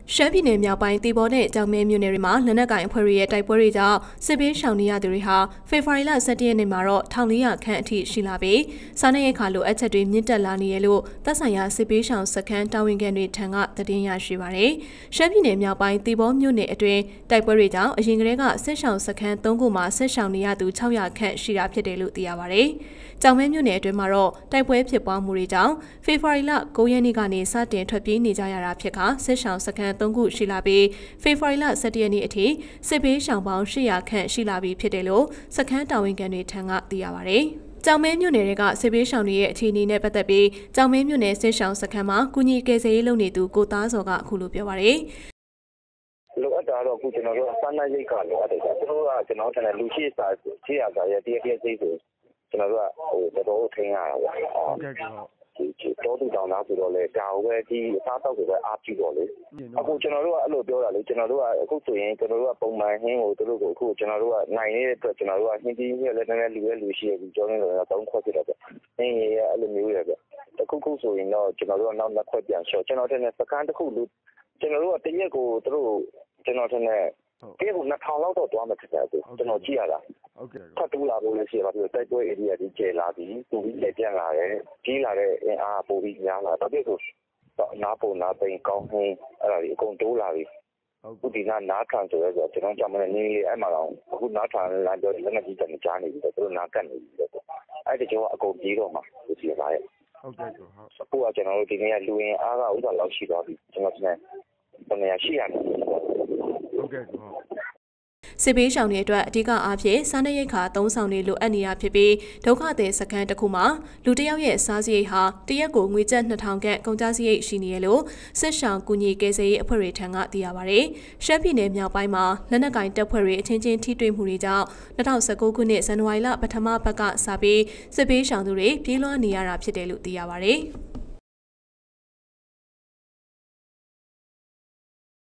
ရှမ်းပြည်နယ်မြောက်ပိုင်းတီဘောနဲ့ကြောင်မဲမြို့နယ်တွေမှာလက်နက်ကင်အဖွဲ့တွေရဲ့တိုက်ပွဲတွေကြောင့်စစ်ပေးရှောင်နေရသူတွေဟာဖေဖော်ဝါရီလ17ရက်နေ့မှာတော့1400ခန့်အထိရှိလာပြီးစားနပ်ရိက္ခာလိုအပ်ချက်တွေမြင့်တက်လာနေရလို့သက်ဆိုင်ရာစစ်ပေးရှောင်စခန်းတာဝန်ခံတွေထံကသတင်းရရှိပါရယ်ရှမ်းပြည်နယ်မြောက်ပိုင်းတီဘောမြို့နယ်အတွင်းတိုက်ပွဲတွေကြောင့်အရင်ကတည်းကစစ်ရှောင်စခန်း3ခုမှာစစ်ရှောင်နေရသူ600ခန့်ရှိတာဖြစ်တယ်လို့သိရပါရယ်ကြောင်မဲမြို့နယ်အတွင်းမှာတော့တိုက်ပွဲဖြစ်ပွားမှုတွေကြောင့်ဖေဖော်ဝါရီလ9ရက်နေ့ကနေစတင်ထွက်ပြေးနေကြရတာဖြစ်ကစစ်ရှောင်စခန်း3ခုရှိလာပြီးဖေဖော်ဝါရီလ17ရက်နေ့အထိစစ်ပေးရှောင်ပေါင်း800ခန့်ရှိလာပြီးဖြစ်တယ်လို့စခန်းတာဝန်ခံတွေထံကသိရပါဗျ။ကြောင်မဲမြို့နယ်ကစစ်ပေးရှောင်တွေရဲ့အခြေအနေနဲ့ပတ်သက်ပြီးကြောင်မဲမြို့နယ်စစ်ရှောင်စခန်းမှာကုညီကယ်ဆယ်ရေးလုပ်နေသူကိုသားစောကအခုလိုပြောပါရယ်။လိုအပ်တာတော့အခုကျွန်တော်တို့စားနပ်ရိက္ခာလိုအပ်တယ်။ကျွန်တော်တို့ကကျွန်တော်တို့လူရှိစာရဲ့တရက်စိတ်ဆိုကျွန်တော်တို့ကတော်တော်ထိန်းရတာပေါ့။ဟုတ်ကဲ့တော်တူတောင်းသားဆိုတော့လေဒါကိုပဲဒီအစားတောက်ကိုပဲအားပြုတော့လေအခုကျွန်တော်တို့ကအဲ့လိုပြောတာလေကျွန်တော်တို့ကအခုဆိုရင်ကျွန်တော်တို့ကပုံမှန်ဟင်းကိုတို့ကိုအခုကျွန်တော်တို့ကနိုင်နေတဲ့အတွက်ကျွန်တော်တို့ကဟင်းပြီးလည်းနည်းနည်းလူရှိပြီကြောင်းနေတော့တောင်းခွက်ပြတော့ဟင်းရအဲ့လိုမျိုးရပဲတခုဆိုရင်တော့ကျွန်တော်တို့ကနောက်နှစ်ခွက်ပြန်လျှော့ကျွန်တော်တဲ့စကန်တစ်ခုလူကျွန်တော်တို့ကတရက်ကိုတို့ကျွန်တော်တဲ့ပြေကို2000လောက်တော့တွားမှဖြစ်တယ်ကျွန်တော်ကြည့်ရတာဟုတ်ကဲ့ထပ်တူလာဖို့လည်းရှိပါပြီတိုက်ပွဲ area ကြီးကျယ်လာပြီသူပြီးလည်းပြန်လာတယ်ကြီးလာတဲ့အင်အားပိုပြီးများလာတော့ဒီဆိုနားပုံနားပိန်ကောင်းဟင်းအဲ့ဒါကြီးအကုန်တိုးလာပြီဟုတ်ဒီနားခံဆိုရဲဆိုကျွန်တော်ကြမ်းမနေနေအဲ့မှာတော့အခုနားခံလာတော့လက်နဲ့ကြီးတယ်ကြားနေပြီသူတို့နားကတ်နေပြီအဲ့ဒီကျောင်းအကုန်ပြေးတော့မှာဒီစီပါရဲ့ဟုတ်ကဲ့ဟုတ်အခုကကျွန်တော်တို့ဒီနေ့လူရင်အားကဥစ္စာလောက်ရှိသွားပြီကျွန်တော်တင်ဘယ်နေရာရှိရလဲဟုတ်ကဲ့ဟုတ်စစ်ပေးရှောင်တွေအတွက်အဓိကအားဖြင့်စားနပ်ရိက္ခာသုံးဆောင်တွေလိုအပ်နေတာဖြစ်ပြီးဒုက္ခသည်စခန်းတစ်ခုမှာလူတစ်ယောက်ရဲ့စားစရိတ်ဟာတရက်ကိုငွေကျပ်2000ခန့်ကုန်ကျစရိတ်ရှိနေရလို့စစ်ရှောင်ကူညီကယ်ဆယ်ရေးအဖွဲ့တွေထံကသိရပါဗျ။ရှမ်းပြည်နယ်မြောက်ပိုင်းမှာလက်နက်ကင်တပ်ဖွဲ့တွေအချင်းချင်းထိတွေ့မှုတွေကြောင့်2019ခုနှစ်ဇန်နဝါရီလပထမပတ်ကစပြီးစစ်ပေးရှောင်သူတွေပြေးလွှားနေရတာဖြစ်တယ်လို့သိရပါဗျ။